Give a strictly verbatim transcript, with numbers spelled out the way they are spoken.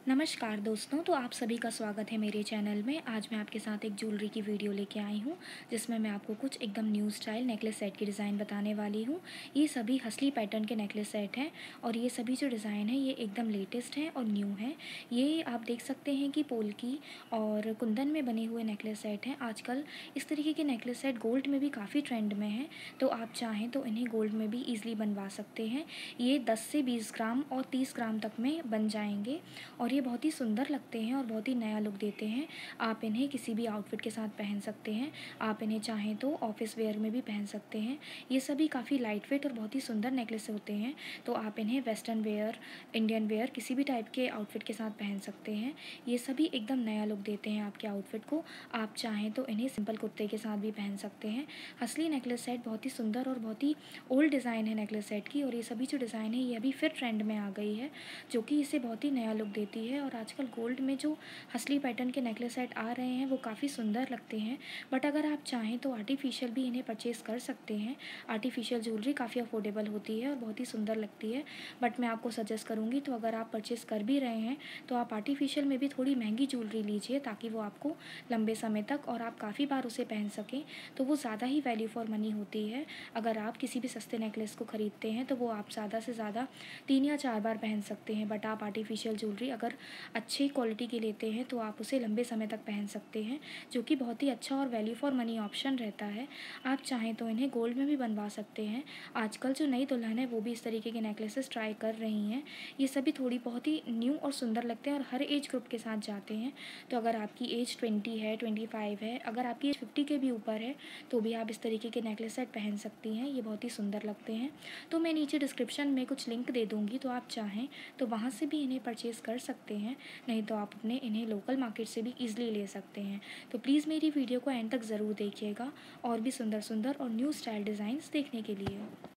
नमस्कार दोस्तों, तो आप सभी का स्वागत है मेरे चैनल में। आज मैं आपके साथ एक ज्वेलरी की वीडियो लेके आई हूँ, जिसमें मैं आपको कुछ एकदम न्यू स्टाइल नेकलेस सेट की डिज़ाइन बताने वाली हूँ। ये सभी हसली पैटर्न के नेकलेस सेट हैं और ये सभी जो डिज़ाइन है ये एकदम लेटेस्ट हैं और न्यू हैं। ये आप देख सकते हैं कि पोल्की और कुंदन में बने हुए नेकलेस सेट हैं। आजकल इस तरीके के नेकलेस सेट गोल्ड में भी काफ़ी ट्रेंड में हैं, तो आप चाहें तो इन्हें गोल्ड में भी ईज़िली बनवा सकते हैं। ये दस से बीस ग्राम और तीस ग्राम तक में बन जाएंगे और ये बहुत ही सुंदर लगते हैं और बहुत ही नया लुक देते हैं। आप इन्हें किसी भी आउटफिट के साथ पहन सकते हैं। आप इन्हें चाहें तो ऑफिस वेयर में भी पहन सकते हैं। ये सभी काफ़ी लाइट वेट और बहुत ही सुंदर नेकलेस होते हैं, तो आप इन्हें वेस्टर्न वेयर, इंडियन वेयर किसी भी टाइप के आउटफिट के साथ पहन सकते हैं। ये सभी एकदम नया लुक देते हैं आपके आउटफिट को। आप चाहें तो इन्हें सिंपल कुर्ते के साथ भी पहन सकते हैं। असली नेकलेस सेट बहुत ही सुंदर और बहुत ही ओल्ड डिज़ाइन है नेकलेस सेट की, और ये सभी जो डिज़ाइन है ये अभी फिर ट्रेंड में आ गई है, जो कि इसे बहुत ही नया लुक देती है। और आजकल गोल्ड में जो हसली पैटर्न के नेकलेस सेट आ रहे हैं वो काफ़ी सुंदर लगते हैं, बट अगर आप चाहें तो आर्टिफिशियल भी इन्हें परचेज़ कर सकते हैं। आर्टिफिशियल ज्वेलरी काफ़ी अफोर्डेबल होती है और बहुत ही सुंदर लगती है, बट मैं आपको सजेस्ट करूँगी तो अगर आप परचेज़ कर भी रहे हैं तो आप आर्टिफिशियल में भी थोड़ी महंगी ज्वेलरी लीजिए, ताकि वो आपको लंबे समय तक और आप काफ़ी बार उसे पहन सकें, तो वो ज़्यादा ही वैल्यू फॉर मनी होती है। अगर आप किसी भी सस्ते नेकलेस को ख़रीदते हैं तो वो आप ज़्यादा से ज़्यादा तीन या चार बार पहन सकते हैं, बट आप आर्टिफिशियल ज्वेलरी अगर अच्छी क्वालिटी की लेते हैं तो आप उसे लंबे समय तक पहन सकते हैं, जो कि बहुत ही अच्छा और वैल्यू फॉर मनी ऑप्शन रहता है। आप चाहें तो इन्हें गोल्ड में भी बनवा सकते हैं। आजकल जो नई दुल्हन है वो भी इस तरीके के नेकलेसेस ट्राई कर रही हैं। ये सभी थोड़ी बहुत ही न्यू और सुंदर लगते हैं और हर एज ग्रुप के साथ जाते हैं। तो अगर आपकी एज ट्वेंटी है, ट्वेंटी फाइव है, अगर आपकी एज फिफ्टी के भी ऊपर है, तो भी आप इस तरीके के नेकलेस सेट पहन सकती हैं। ये बहुत ही सुंदर लगते हैं। तो मैं नीचे डिस्क्रिप्शन में कुछ लिंक दे दूँगी, तो आप चाहें तो वहाँ से भी इन्हें परचेज़ कर सकते हैं, नहीं तो आप अपने इन्हें लोकल मार्केट से भी ईज़िली ले सकते हैं। तो प्लीज़ मेरी वीडियो को एंड तक ज़रूर देखिएगा और भी सुंदर सुंदर और न्यू स्टाइल डिज़ाइंस देखने के लिए।